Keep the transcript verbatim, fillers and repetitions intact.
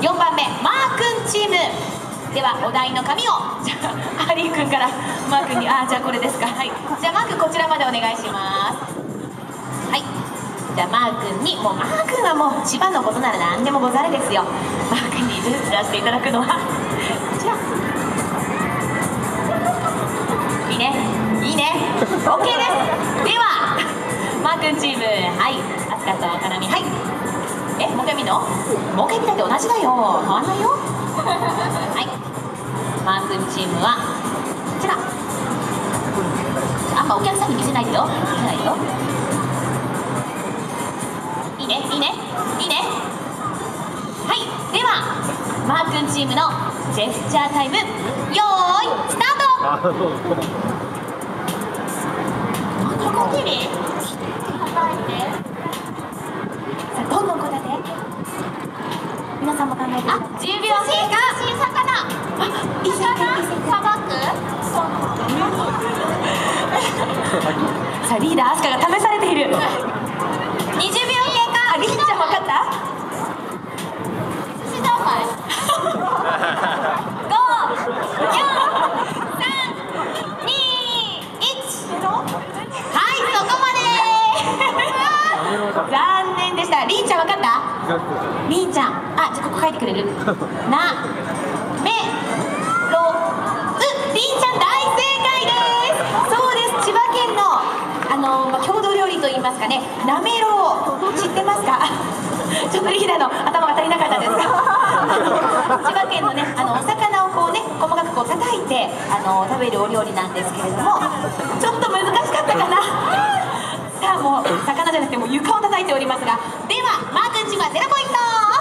よんばんめマー君チームでは、お題の紙をじゃあアリー君からマー君に、あ、じゃあこれですか。はい、じゃあマー君こちらまでお願いします。はい、じゃあマー君に、もうマー君はもう千葉のことなら何でもござれですよ。マー君に出していただくのはこちら。いいね、いいね、 オーケー です。ではマー君チーム、はい、あすかとかなみ、はい、え、もう一回見るの？もう一回見たって同じだよ、変わんないよ。はい、マー君チームはこちら。あんまお客さんに見せないでよ、見せないでよ。いいね、いいね、いいね。はい、ではマー君チームのジェスチャータイム、よーいスタート。何これ？さあ、どんどん答えて。皆さんも考えて。あ、じゅうびょう経過。小さかな。あ、いい線いい線。砂漠？さあ、リーダーアスカが試されている。にじゅうびょう経過。リーちゃん分かった？寿司三昧。ご、よん、さん、に、いち。はい、そこまで。残念でした。りんちゃん分かった？りんちゃん、あ、じゃあここ書いてくれる？な、め、ろ、う、りんちゃん大正解です。そうです、千葉県のあの、まあ、郷土料理といいますかね、なめろう、知ってますか？ちょっとリーダーの頭が足りなかったですか？千葉県のね、あのお魚をこうね、細かくこう叩いてあの食べるお料理なんですけれども、ちょっと難しかったかな。さあ、もう魚じゃなくてもう床を叩いておりますが、ではマー君チームはゼロポイント。